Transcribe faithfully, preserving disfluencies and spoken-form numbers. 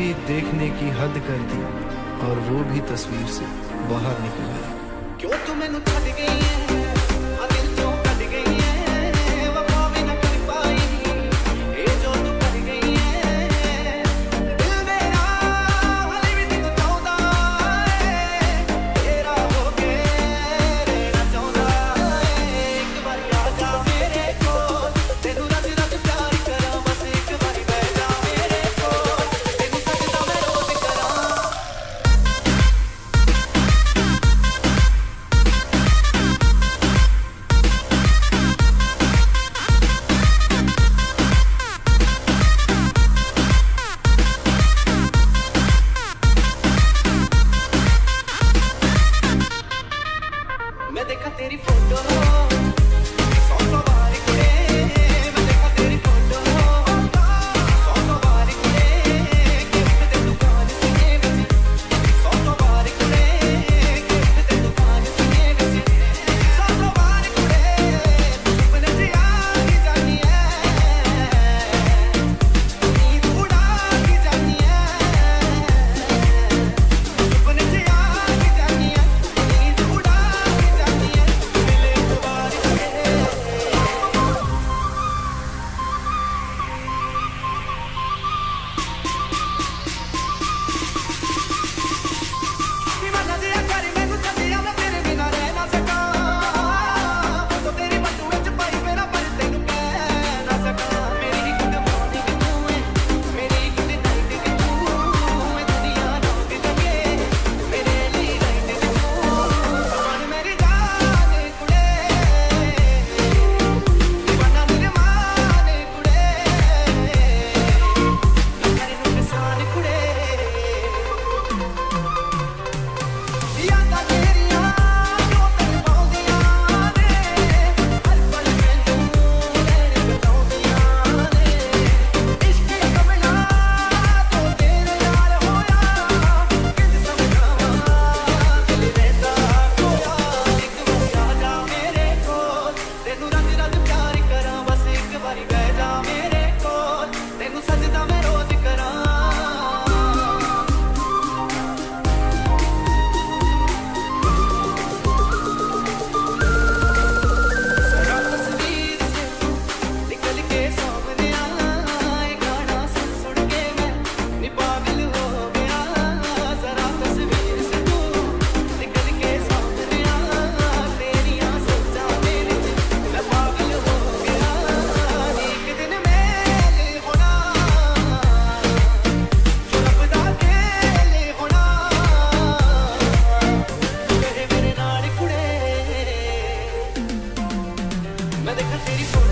भी देखने की हद कर दी और वो भी तस्वीर से बाहर निकल गई। क्यों तू मैनू छड्ड गई है, आ दिल चों कट गई है, वफा भी ना कर पाई, ये जो तू कर गई है। दिल मेरा हाले भी तेनू चाहुंदा है, तेरा हो के रहना चाहुंदा है। एक बारी आ जा मेरे कोल, तेनू रज रज प्यार करां, बस एक बारी बह जा मेरे कोल, तेनू सजदा मैं रोज करां। मैं देखा तेरी फोटो सौ सौ बार कुड़े, मैं देखा तेरी फोटो सौ सौ बार कुड़े, गिफ्ट दे दुकान सीने विच सौ सौ बार कुड़े, गिफ्ट दे दुकान सीने विच सौ सौ बार कुड़े, सुपने च आ ही जानी है, नींद उड़ा ही जानी है, सुपने च आ ही जानी है, नींद उड़ा ही जानी है, मिले एक बार कुड़े। दीवाना जिया करी मैनू सजिया, मैं तेरे बिना रह ना सका, फोटो तेरी बटू विच पाई मेरा पर तेनू कह ना सका। मेरी गुड मॉर्निंग तू है, मेरी गुड नाइट तू है, दुनिया रोक लगे मेरे लिए राइट तू, मन मेरी जान कुड़े, दीवाना मेरे मान कुड़े, तेरे नू किसान कुड़े। यादां तेरियां जो तैनू पाउंदियां ने, हर पल मैनू नैन सताउंदियां ने, इश्क कमला जो तेरे नाल होया, किंज समझावां दिल रहिंदा खोया। एक बारी आ जा मेरे कोल, तेनू रज रज प्यार करां, बस एक बारी बह जा मेरे कोल, तेनू सजदा मैं रोज करां। जरा तस्वीर से तू निकल के सामने आ, ये गाना सुन सुन के मैं नी पागल हो गया। जरा तस्वीर से तू निकल के सामने आ, तेरियां सोचां दे विच मैं पागल हो गया। एक दिन मेल होना, जो रब दा खेल होना, करे मेरे नाल कुड़े। मैं देखा तेरी